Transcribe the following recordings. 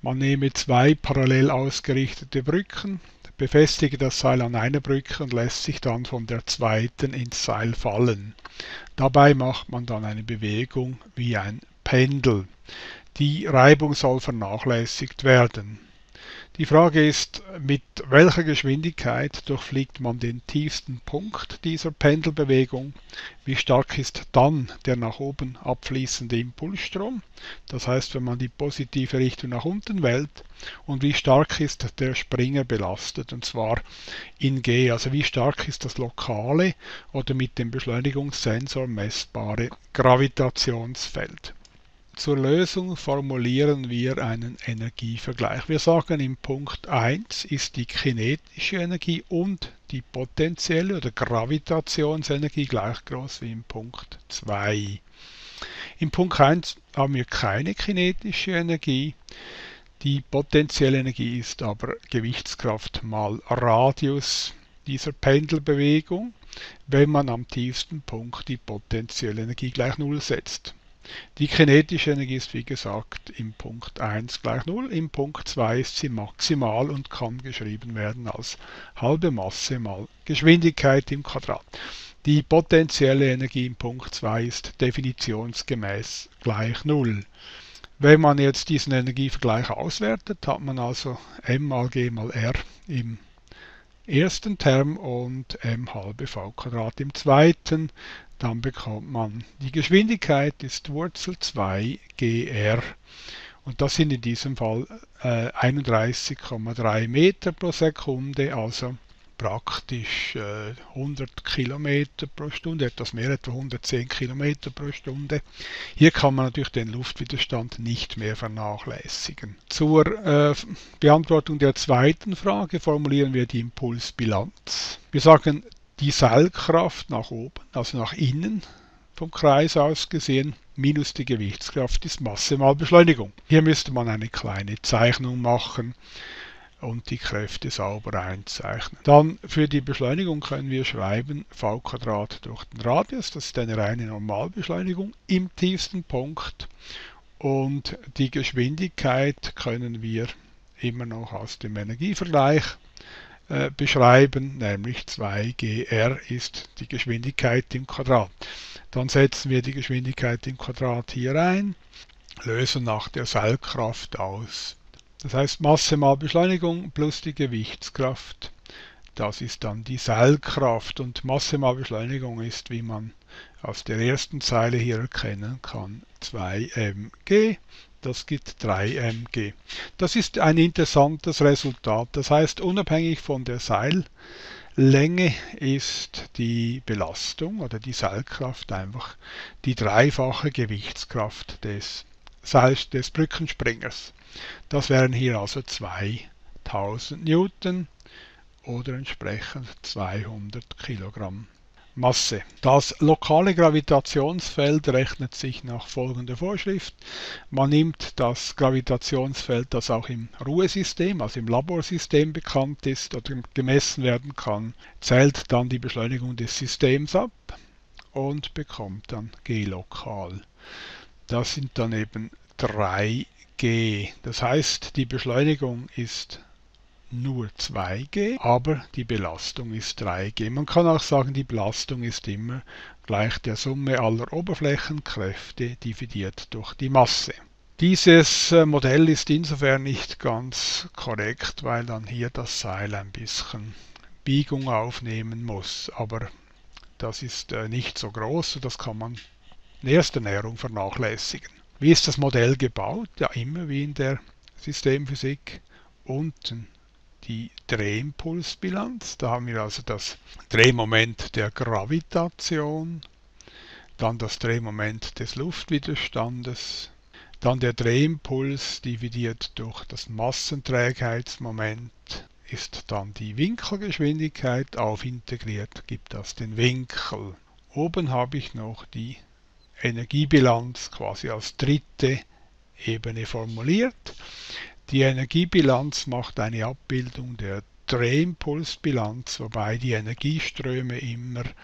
Man nehme zwei parallel ausgerichtete Brücken, befestige das Seil an einer Brücke und lässt sich dann von der zweiten ins Seil fallen. Dabei macht man dann eine Bewegung wie ein Pendel. Die Reibung soll vernachlässigt werden. Die Frage ist, mit welcher Geschwindigkeit durchfliegt man den tiefsten Punkt dieser Pendelbewegung? Wie stark ist dann der nach oben abfließende Impulsstrom? Das heißt, wenn man die positive Richtung nach unten wählt. Und wie stark ist der Springer belastet? Und zwar in G, also wie stark ist das lokale oder mit dem Beschleunigungssensor messbare Gravitationsfeld? Zur Lösung formulieren wir einen Energievergleich. Wir sagen, im Punkt 1 ist die kinetische Energie und die potenzielle oder Gravitationsenergie gleich groß wie im Punkt 2. Im Punkt 1 haben wir keine kinetische Energie. Die potenzielle Energie ist aber Gewichtskraft mal Radius dieser Pendelbewegung, wenn man am tiefsten Punkt die potenzielle Energie gleich 0 setzt. Die kinetische Energie ist wie gesagt im Punkt 1 gleich 0, im Punkt 2 ist sie maximal und kann geschrieben werden als halbe Masse mal Geschwindigkeit im Quadrat. Die potenzielle Energie im Punkt 2 ist definitionsgemäß gleich 0. Wenn man jetzt diesen Energievergleich auswertet, hat man also m mal g mal r im ersten Term und m halbe v Quadrat im zweiten. Dann bekommt man die Geschwindigkeit ist Wurzel 2 gr und das sind in diesem Fall 31,3 Meter pro Sekunde, also praktisch 100 Kilometer pro Stunde, etwas mehr, etwa 110 Kilometer pro Stunde. Hier kann man natürlich den Luftwiderstand nicht mehr vernachlässigen. Zur Beantwortung der zweiten Frage formulieren wir die Impulsbilanz. Wir sagen, die Seilkraft nach oben, also nach innen vom Kreis aus gesehen, minus die Gewichtskraft ist Masse mal Beschleunigung. Hier müsste man eine kleine Zeichnung machen und die Kräfte sauber einzeichnen. Dann für die Beschleunigung können wir schreiben v Quadrat durch den Radius, das ist eine reine Normalbeschleunigung im tiefsten Punkt und die Geschwindigkeit können wir immer noch aus dem Energievergleich beschreiben, nämlich 2gr ist die Geschwindigkeit im Quadrat. Dann setzen wir die Geschwindigkeit im Quadrat hier ein, lösen nach der Seilkraft aus. Das heißt Masse mal Beschleunigung plus die Gewichtskraft. Das ist dann die Seilkraft und Masse mal Beschleunigung ist, wie man aus der ersten Zeile hier erkennen kann, 2mg. Das gibt 3mg. Das ist ein interessantes Resultat. Das heißt, unabhängig von der Seillänge ist die Belastung oder die Seilkraft einfach die dreifache Gewichtskraft des Brückenspringers. Das wären hier also 2000 Newton oder entsprechend 200 Kilogramm Masse. Das lokale Gravitationsfeld rechnet sich nach folgender Vorschrift. Man nimmt das Gravitationsfeld, das auch im Ruhesystem, also im Laborsystem bekannt ist oder gemessen werden kann, zählt dann die Beschleunigung des Systems ab und bekommt dann G lokal. Das sind dann eben 3G. Das heißt, die Beschleunigung ist nur 2G, aber die Belastung ist 3G. Man kann auch sagen, die Belastung ist immer gleich der Summe aller Oberflächenkräfte dividiert durch die Masse. Dieses Modell ist insofern nicht ganz korrekt, weil dann hier das Seil ein bisschen Biegung aufnehmen muss, aber das ist nicht so groß, das kann man in erster Näherung vernachlässigen. Wie ist das Modell gebaut? Ja, immer wie in der Systemphysik. Unten die Drehimpulsbilanz. Da haben wir also das Drehmoment der Gravitation, dann das Drehmoment des Luftwiderstandes, dann der Drehimpuls dividiert durch das Massenträgheitsmoment ist dann die Winkelgeschwindigkeit, aufintegriert gibt das den Winkel. Oben habe ich noch die Energiebilanz quasi als dritte Ebene formuliert. Die Energiebilanz macht eine Abbildung der Drehimpulsbilanz, wobei die Energieströme immer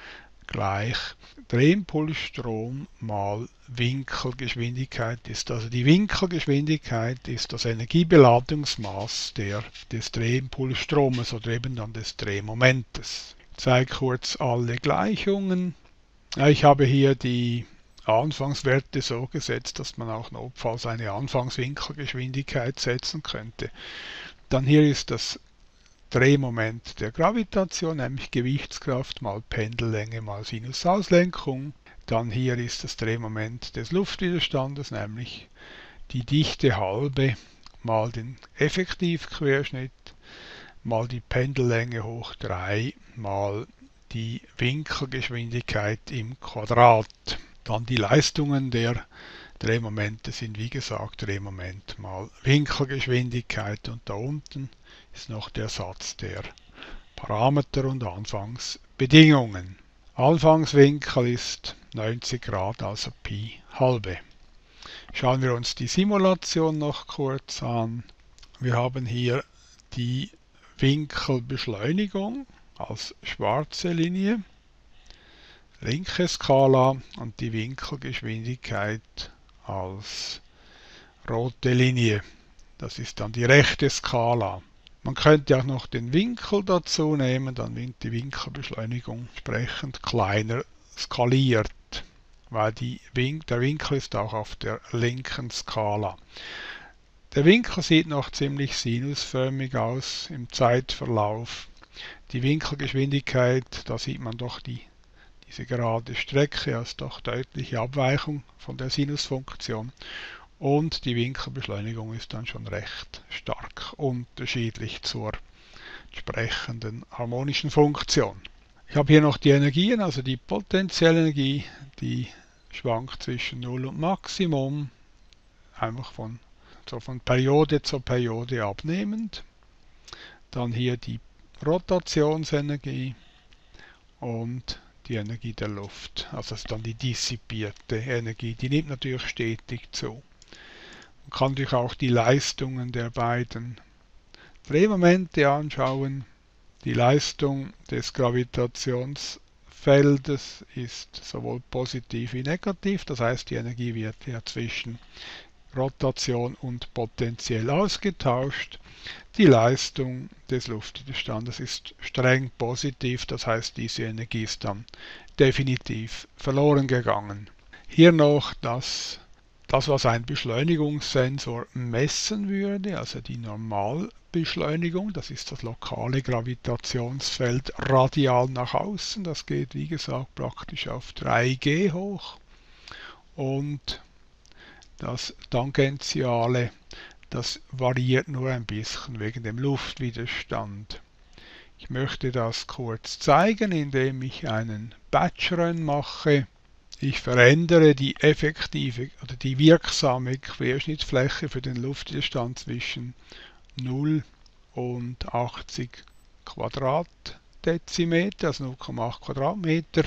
gleich Drehimpulsstrom mal Winkelgeschwindigkeit ist. Also die Winkelgeschwindigkeit ist das Energiebeladungsmaß des Drehimpulsstromes oder eben dann des Drehmomentes. Ich zeige kurz alle Gleichungen. Ich habe hier die Anfangswerte so gesetzt, dass man auch notfalls eine Anfangswinkelgeschwindigkeit setzen könnte. Dann hier ist das Drehmoment der Gravitation, nämlich Gewichtskraft mal Pendellänge mal Sinusauslenkung. Dann hier ist das Drehmoment des Luftwiderstandes, nämlich die dichte Halbe mal den Effektivquerschnitt mal die Pendellänge hoch 3 mal die Winkelgeschwindigkeit im Quadrat. Dann die Leistungen der Drehmomente sind wie gesagt Drehmoment mal Winkelgeschwindigkeit und da unten ist noch der Satz der Parameter und Anfangsbedingungen. Anfangswinkel ist 90 Grad, also Pi halbe. Schauen wir uns die Simulation noch kurz an. Wir haben hier die Winkelbeschleunigung als schwarze Linie, linke Skala und die Winkelgeschwindigkeit als rote Linie. Das ist dann die rechte Skala. Man könnte auch noch den Winkel dazu nehmen, dann wird die Winkelbeschleunigung entsprechend kleiner skaliert, weil der Winkel ist auch auf der linken Skala. Der Winkel sieht noch ziemlich sinusförmig aus im Zeitverlauf. Die Winkelgeschwindigkeit, da sieht man doch diese gerade Strecke als doch deutliche Abweichung von der Sinusfunktion. Und die Winkelbeschleunigung ist dann schon recht stark unterschiedlich zur entsprechenden harmonischen Funktion. Ich habe hier noch die Energien, also die potenzielle Energie, die schwankt zwischen 0 und Maximum, einfach von Periode zu Periode abnehmend. Dann hier die Rotationsenergie und die Energie der Luft, also das ist dann die dissipierte Energie, die nimmt natürlich stetig zu. Man kann sich auch die Leistungen der beiden Drehmomente anschauen. Die Leistung des Gravitationsfeldes ist sowohl positiv wie negativ, das heißt die Energie wird ja zwischen Rotation und potentiell ausgetauscht. Die Leistung des Luftwiderstandes ist streng positiv, das heißt diese Energie ist dann definitiv verloren gegangen. Hier noch das, was ein Beschleunigungssensor messen würde, also die Normalbeschleunigung, das ist das lokale Gravitationsfeld radial nach außen, das geht wie gesagt praktisch auf 3G hoch und das Tangentiale, das variiert nur ein bisschen wegen dem Luftwiderstand. Ich möchte das kurz zeigen, indem ich einen Batch-Run mache. Ich verändere die effektive oder die wirksame Querschnittsfläche für den Luftwiderstand zwischen 0 und 80 Quadratdezimeter, also 0,8 Quadratmeter,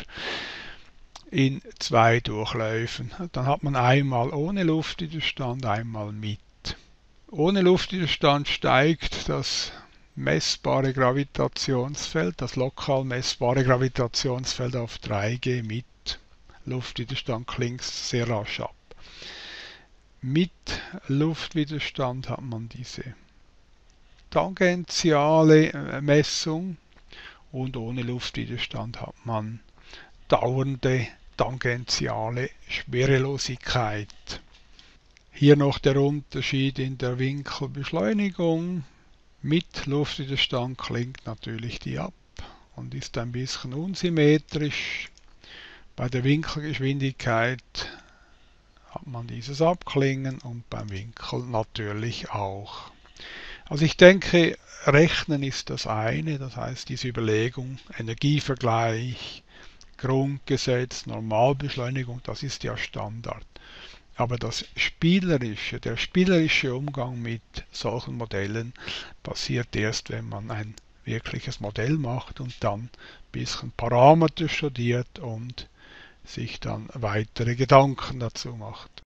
in 2 Durchläufen. Dann hat man einmal ohne Luftwiderstand, einmal mit. Ohne Luftwiderstand steigt das messbare Gravitationsfeld, das lokal messbare Gravitationsfeld auf 3G, mit Luftwiderstand klingt sehr rasch ab. Mit Luftwiderstand hat man diese tangentiale Messung und ohne Luftwiderstand hat man dauernde tangentiale Schwerelosigkeit. Hier noch der Unterschied in der Winkelbeschleunigung. Mit Luftwiderstand klingt natürlich die ab und ist ein bisschen unsymmetrisch. Bei der Winkelgeschwindigkeit hat man dieses Abklingen und beim Winkel natürlich auch. Also ich denke, Rechnen ist das eine, das heißt diese Überlegung, Energievergleich, Grundgesetz, Normalbeschleunigung, das ist ja Standard. Aber der spielerische Umgang mit solchen Modellen passiert erst, wenn man ein wirkliches Modell macht und dann ein bisschen Parameter studiert und sich dann weitere Gedanken dazu macht.